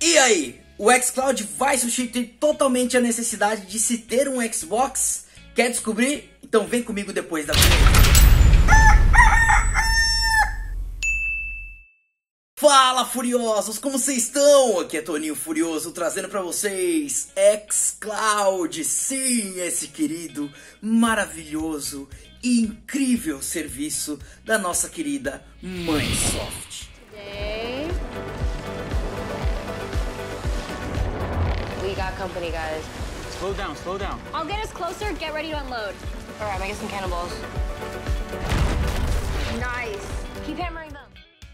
E aí, o xCloud vai substituir totalmente a necessidade de se ter um Xbox? Quer descobrir? Então vem comigo depois da vinheta. Fala, Furiosos! Como vocês estão? Aqui é Toninho Furioso trazendo pra vocês xCloud. Sim, esse querido, maravilhoso e incrível serviço da nossa querida Microsoft. Today, we got company, guys. Slow down, slow down. I'll get us closer, get ready to unload. All right, make us some cannonballs. Nice. Keep hammering them.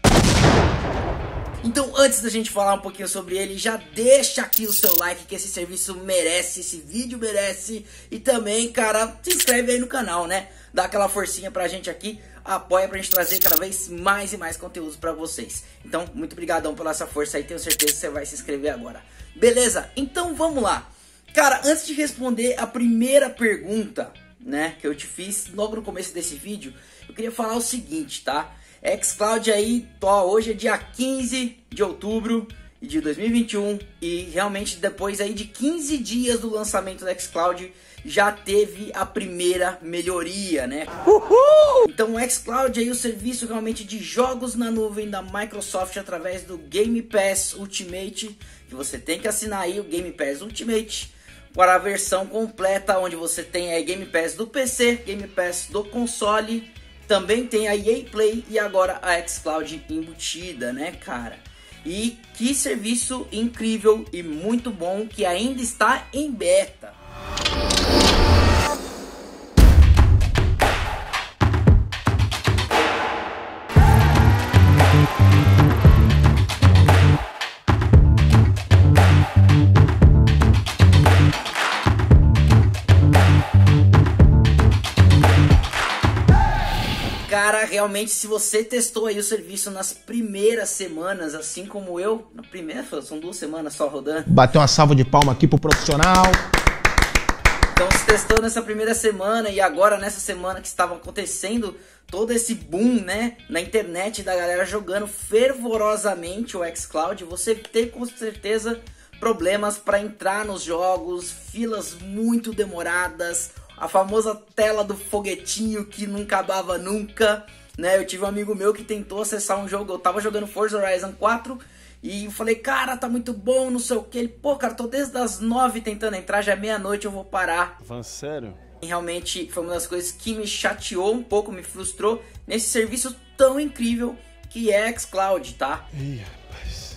Então, antes da gente falar um pouquinho sobre ele, já deixa aqui o seu like, que esse serviço merece, esse vídeo merece. E também, cara, se inscreve aí no canal, né? Dá aquela forcinha pra gente aqui, apoia pra gente trazer cada vez mais e mais conteúdos pra vocês. Então, muito obrigadão pela essa força aí, tenho certeza que você vai se inscrever agora. Beleza? Então, vamos lá. Cara, antes de responder a primeira pergunta, né, que eu te fiz logo no começo desse vídeo, eu queria falar o seguinte, tá? xCloud aí, hoje é dia 15 de outubro de 2021 e realmente depois aí de 15 dias do lançamento do xCloud já teve a primeira melhoria, né? Uhul! Então o xCloud aí, o serviço realmente de jogos na nuvem da Microsoft através do Game Pass Ultimate, que você tem que assinar aí o Game Pass Ultimate para a versão completa, onde você tem aí Game Pass do PC, Game Pass do console. Também tem a EA Play e agora a xCloud embutida, né, cara? E que serviço incrível e muito bom que ainda está em beta. Cara, realmente, se você testou aí o serviço nas primeiras semanas, assim como eu, na primeira, são 2 semanas só rodando. Bateu uma salva de palma aqui pro profissional. Então, se testou nessa primeira semana e agora nessa semana que estava acontecendo todo esse boom, né, na internet da galera jogando fervorosamente o xCloud, você tem com certeza problemas para entrar nos jogos, filas muito demoradas, a famosa tela do foguetinho que não acabava nunca, né? Eu tive um amigo meu que tentou acessar um jogo, eu tava jogando Forza Horizon 4 e eu falei, cara, tá muito bom, não sei o que. Ele, pô, cara, tô desde as 9 tentando entrar, já é meia-noite, eu vou parar. Van, sério? E realmente foi uma das coisas que me chateou um pouco, me frustrou nesse serviço tão incrível que é xCloud, tá? Ih, rapaz.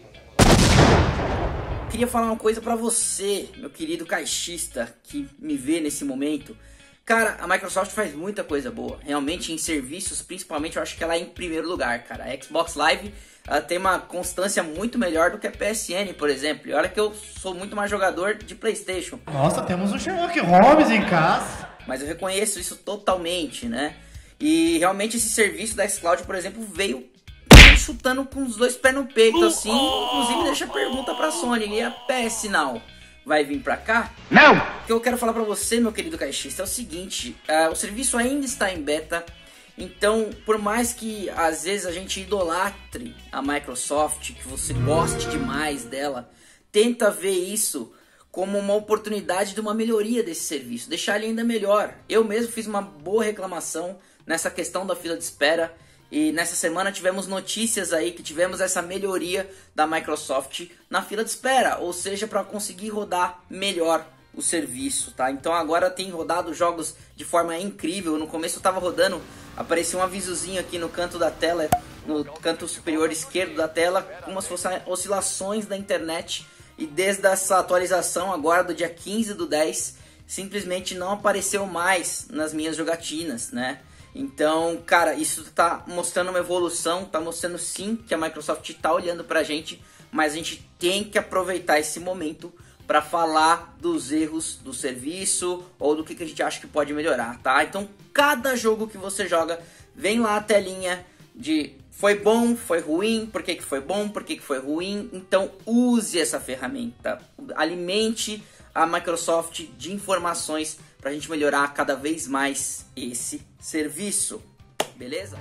Queria falar uma coisa pra você, meu querido caixista que me vê nesse momento. Cara, a Microsoft faz muita coisa boa. Realmente em serviços, principalmente, eu acho que ela é em primeiro lugar, cara. A Xbox Live, ela tem uma constância muito melhor do que a PSN, por exemplo. E olha que eu sou muito mais jogador de PlayStation. Nossa, temos um Sherlock Holmes em casa. Mas eu reconheço isso totalmente, né? E realmente esse serviço da xCloud, por exemplo, veio chutando com os 2 pés no peito, assim. Inclusive deixa a pergunta pra Sony, e a PS Now vai vir pra cá? Não! O que eu quero falar pra você, meu querido caixista, é o seguinte, o serviço ainda está em beta, então por mais que às vezes a gente idolatre a Microsoft, que você goste demais dela, tenta ver isso como uma oportunidade de uma melhoria desse serviço, deixar ele ainda melhor. Eu mesmo fiz uma boa reclamação nessa questão da fila de espera, e nessa semana tivemos notícias aí que tivemos essa melhoria da Microsoft na fila de espera, ou seja, para conseguir rodar melhor o serviço, tá? Então agora tem rodado jogos de forma incrível. No começo eu tava rodando, apareceu um avisozinho aqui no canto da tela, no canto superior esquerdo da tela, como se fossem oscilações da internet, e desde essa atualização agora do dia 15/10, simplesmente não apareceu mais nas minhas jogatinas, né? Então, cara, isso tá mostrando uma evolução, tá mostrando sim que a Microsoft tá olhando pra gente, mas a gente tem que aproveitar esse momento para falar dos erros do serviço ou do que a gente acha que pode melhorar, tá? Então, cada jogo que você joga, vem lá a telinha de foi bom, foi ruim, por que foi bom, por que foi ruim. Então, use essa ferramenta, alimente a Microsoft de informações para a gente melhorar cada vez mais esse serviço, beleza?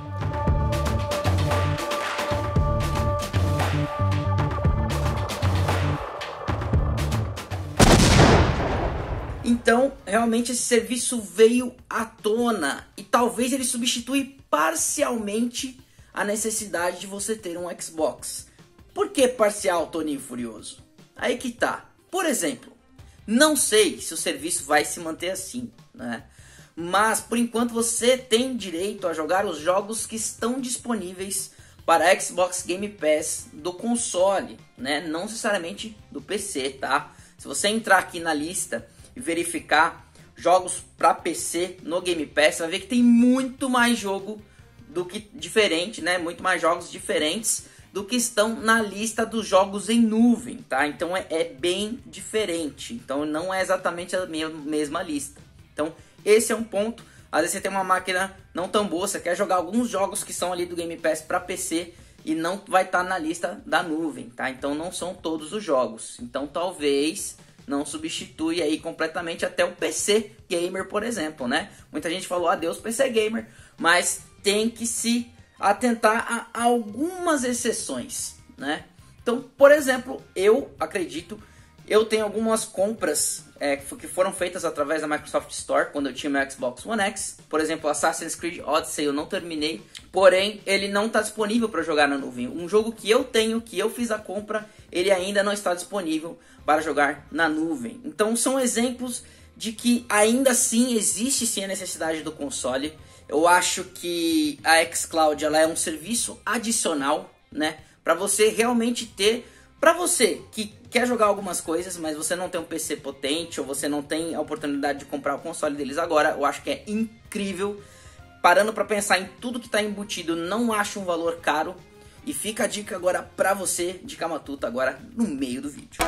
Então, realmente esse serviço veio à tona e talvez ele substitui parcialmente a necessidade de você ter um Xbox. Por que parcial, Toninho Furioso? Aí que tá. Por exemplo, não sei se o serviço vai se manter assim, né? Mas por enquanto você tem direito a jogar os jogos que estão disponíveis para Xbox Game Pass do console, né? Não necessariamente do PC, tá? Se você entrar aqui na lista e verificar jogos para PC no Game Pass, você vai ver que tem muito mais jogo do que diferente, né? Muito mais jogos diferentes do que estão na lista dos jogos em nuvem, tá? Então é bem diferente. Então não é exatamente a mesma lista. Então esse é um ponto. Às vezes você tem uma máquina não tão boa, você quer jogar alguns jogos que são ali do Game Pass para PC e não vai estar na lista da nuvem, tá? Então não são todos os jogos. Então talvez não substitui aí completamente até o PC Gamer, por exemplo, né? Muita gente falou adeus PC Gamer, mas tem que se atentar a algumas exceções, né? Então, por exemplo, eu acredito, eu tenho algumas compras que foram feitas através da Microsoft Store quando eu tinha meu Xbox One X. Por exemplo, Assassin's Creed Odyssey eu não terminei, porém ele não está disponível para jogar na nuvem. Um jogo que eu tenho, que eu fiz a compra, ele ainda não está disponível para jogar na nuvem. Então são exemplos de que ainda assim existe sim a necessidade do console. Eu acho que a xCloud ela é um serviço adicional, né, para você realmente ter, para você que quer jogar algumas coisas, mas você não tem um PC potente ou você não tem a oportunidade de comprar o console deles agora. Eu acho que é incrível. Parando para pensar em tudo que está embutido, não acho um valor caro. E fica a dica agora para você, dica matuta agora no meio do vídeo.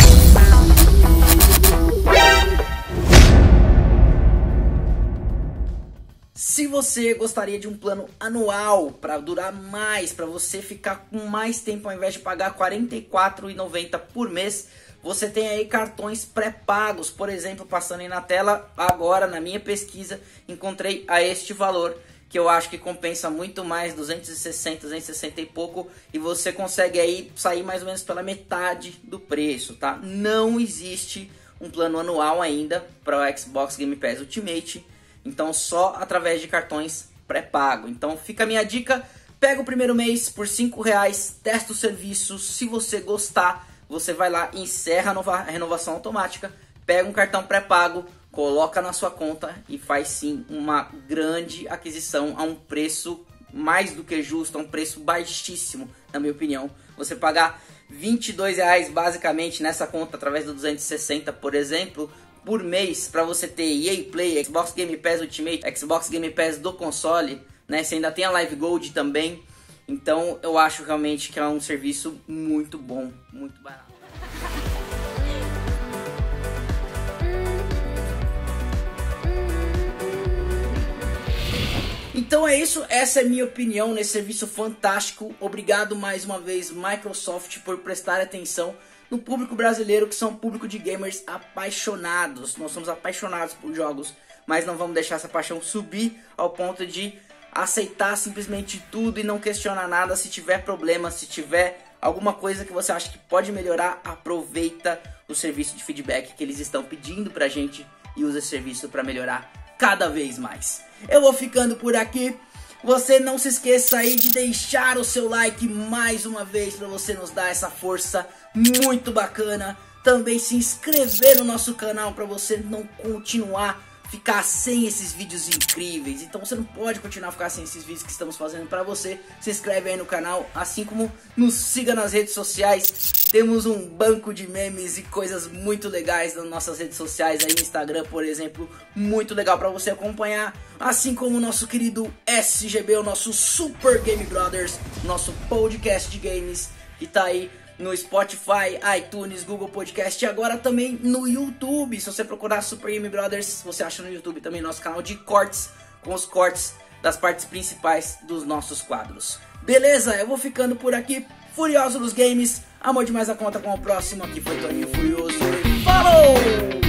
Se você gostaria de um plano anual para durar mais, para você ficar com mais tempo ao invés de pagar R$ 44,90 por mês, você tem aí cartões pré-pagos. Por exemplo, passando aí na tela, agora na minha pesquisa, encontrei a este valor, que eu acho que compensa muito mais, 260 e pouco, e você consegue aí sair mais ou menos pela metade do preço, tá? Não existe um plano anual ainda para o Xbox Game Pass Ultimate, então só através de cartões pré-pago. Então fica a minha dica, pega o primeiro mês por R$5, testa o serviço, se você gostar, você vai lá, encerra a renovação automática, pega um cartão pré-pago, coloca na sua conta e faz sim uma grande aquisição a um preço mais do que justo, a um preço baixíssimo, na minha opinião. Você pagar R$22 basicamente nessa conta através do 260, por exemplo, por mês, para você ter EA Play, Xbox Game Pass Ultimate, Xbox Game Pass do console, né? Você ainda tem a Live Gold também. Então eu acho realmente que é um serviço muito bom, muito barato. Então é isso, essa é a minha opinião nesse serviço fantástico. Obrigado mais uma vez, Microsoft, por prestar atenção no público brasileiro, que são um público de gamers apaixonados. Nós somos apaixonados por jogos, mas não vamos deixar essa paixão subir ao ponto de aceitar simplesmente tudo e não questionar nada. Se tiver problema, se tiver alguma coisa que você acha que pode melhorar, aproveita o serviço de feedback que eles estão pedindo pra gente e usa esse serviço para melhorar cada vez mais. Eu vou ficando por aqui. Você não se esqueça aí de deixar o seu like mais uma vez para você nos dar essa força muito bacana. Também se inscrever no nosso canal para você não ficar sem esses vídeos incríveis. Então você não pode continuar a ficar sem esses vídeos que estamos fazendo para você. Se inscreve aí no canal, assim como nos siga nas redes sociais. Temos um banco de memes e coisas muito legais nas nossas redes sociais aí no Instagram, por exemplo, muito legal para você acompanhar, assim como o nosso querido SGB, o nosso Super Game Brothers, nosso podcast de games, que tá aí no Spotify, iTunes, Google Podcast e agora também no YouTube. Se você procurar Super Game Brothers, você acha no YouTube também nosso canal de cortes, com os cortes das partes principais dos nossos quadros. Beleza? Eu vou ficando por aqui. Furioso dos Games, amor demais a conta com o próximo. Aqui foi Toninho Furioso. Falou!